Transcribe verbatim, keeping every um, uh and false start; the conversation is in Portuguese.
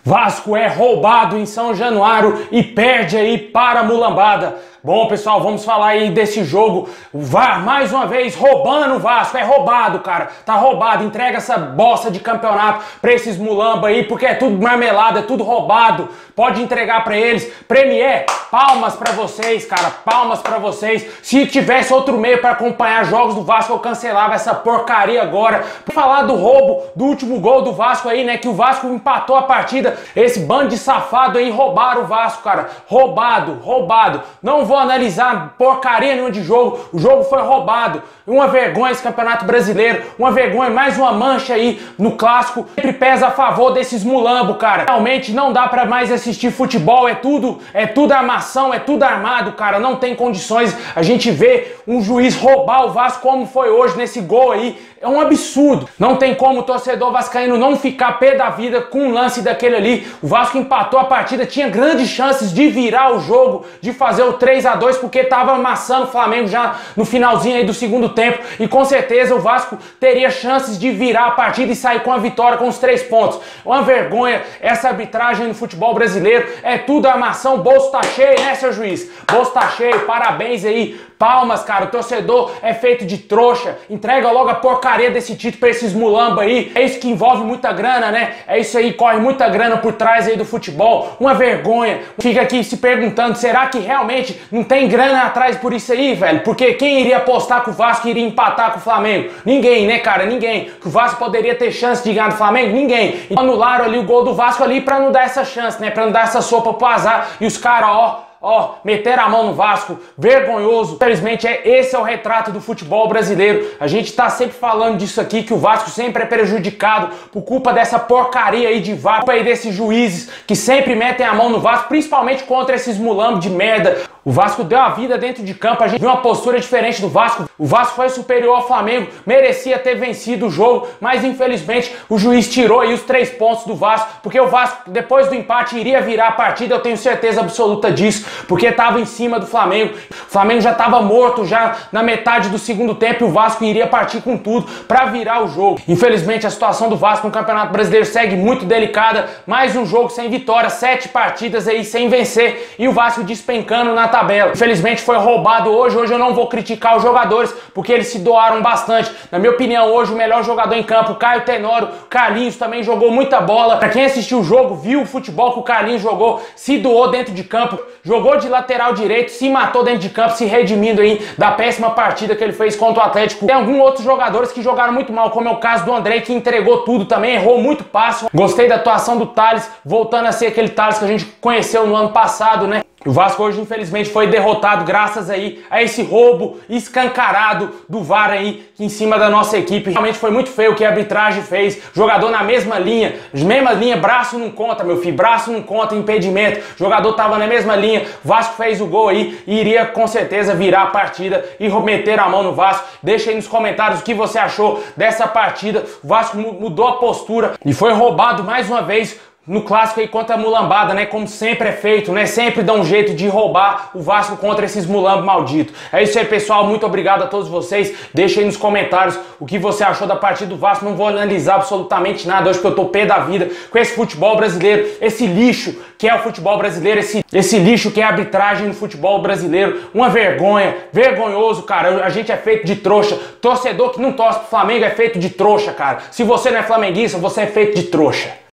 Vasco é roubado em São Januário e perde aí para a mulambada. Bom, pessoal, vamos falar aí desse jogo. O V A R, mais uma vez, roubando o Vasco. É roubado, cara. Tá roubado. Entrega essa bosta de campeonato pra esses mulamba aí, porque é tudo marmelada, é tudo roubado. Pode entregar pra eles. Premier, palmas pra vocês, cara. Palmas pra vocês. Se tivesse outro meio pra acompanhar jogos do Vasco, eu cancelava essa porcaria agora. Pra falar do roubo do último gol do Vasco aí, né? Que o Vasco empatou a partida. Esse bando de safado aí roubaram o Vasco, cara. Roubado, roubado. Não vou analisar porcaria nenhuma de jogo. O jogo foi roubado. Uma vergonha esse Campeonato Brasileiro. Uma vergonha, mais uma mancha aí no clássico. Sempre pesa a favor desses mulambo, cara. Realmente não dá pra mais assistir futebol. É tudo, é tudo armação, é tudo armado, cara. Não tem condições a gente ver um juiz roubar o Vasco como foi hoje nesse gol aí. É um absurdo. Não tem como o torcedor vascaíno não ficar pé da vida com um lance daquele ali. O Vasco empatou a partida, tinha grandes chances de virar o jogo, de fazer o três a dois, porque estava amassando o Flamengo já no finalzinho aí do segundo tempo. E com certeza o Vasco teria chances de virar a partida e sair com a vitória com os três pontos. Uma vergonha essa arbitragem no futebol brasileiro. É tudo armação, o bolso tá cheio, né, seu juiz? Bolso tá cheio, parabéns aí. Palmas, cara, o torcedor é feito de trouxa. Entrega logo a porcaria desse título pra esses mulamba aí. É isso que envolve muita grana, né? É isso aí, corre muita grana por trás aí do futebol. Uma vergonha. Fica aqui se perguntando, será que realmente não tem grana atrás por isso aí, velho? Porque quem iria apostar que o Vasco iria empatar com o Flamengo? Ninguém, né, cara? Ninguém. Que o Vasco poderia ter chance de ganhar do Flamengo? Ninguém. E anularam ali o gol do Vasco ali pra não dar essa chance, né? Pra não dar essa sopa pro azar. E os caras, ó... Ó, oh, meteram a mão no Vasco, vergonhoso. Infelizmente, é, esse é o retrato do futebol brasileiro. A gente tá sempre falando disso aqui, que o Vasco sempre é prejudicado por culpa dessa porcaria aí de V A R, por culpa aí desses juízes que sempre metem a mão no Vasco, principalmente contra esses mulambos de merda. O Vasco deu a vida dentro de campo, a gente viu uma postura diferente do Vasco. O Vasco foi superior ao Flamengo, merecia ter vencido o jogo, mas infelizmente o juiz tirou aí os três pontos do Vasco, porque o Vasco, depois do empate, iria virar a partida, eu tenho certeza absoluta disso, porque estava em cima do Flamengo. O Flamengo já estava morto já na metade do segundo tempo e o Vasco iria partir com tudo para virar o jogo. Infelizmente a situação do Vasco no Campeonato Brasileiro segue muito delicada, mais um jogo sem vitória, sete partidas aí sem vencer e o Vasco despencando na tabela. Infelizmente foi roubado hoje, hoje eu não vou criticar os jogadores, porque eles se doaram bastante. Na minha opinião, hoje o melhor jogador em campo, Caio Tenório, Carlinhos também jogou muita bola. Para quem assistiu o jogo, viu o futebol que o Carlinhos jogou, se doou dentro de campo, jogou de lateral direito, se matou dentro de campo, se redimindo aí da péssima partida que ele fez contra o Atlético. Tem alguns outros jogadores que jogaram muito mal, como é o caso do André, que entregou tudo também, errou muito passo. Gostei da atuação do Thales, voltando a ser aquele Thales que a gente conheceu no ano passado, né? O Vasco hoje, infelizmente, foi derrotado graças aí a esse roubo escancarado do V A R aí em cima da nossa equipe. Realmente foi muito feio o que a arbitragem fez. Jogador na mesma linha, mesma linha, braço não conta, meu filho, braço não conta, impedimento. Jogador tava na mesma linha, o Vasco fez o gol aí e iria com certeza virar a partida e meter a mão no Vasco. Deixa aí nos comentários o que você achou dessa partida. O Vasco mudou a postura e foi roubado mais uma vez no clássico aí contra a mulambada, né? Como sempre é feito, né? Sempre dá um jeito de roubar o Vasco contra esses mulambos malditos. É isso aí, pessoal. Muito obrigado a todos vocês. Deixa aí nos comentários o que você achou da partida do Vasco. Não vou analisar absolutamente nada hoje, porque eu tô pé da vida com esse futebol brasileiro, esse lixo que é o futebol brasileiro, esse, esse lixo que é a arbitragem no futebol brasileiro. Uma vergonha, vergonhoso, cara. A gente é feito de trouxa. Torcedor que não torce pro Flamengo é feito de trouxa, cara. Se você não é flamenguista, você é feito de trouxa.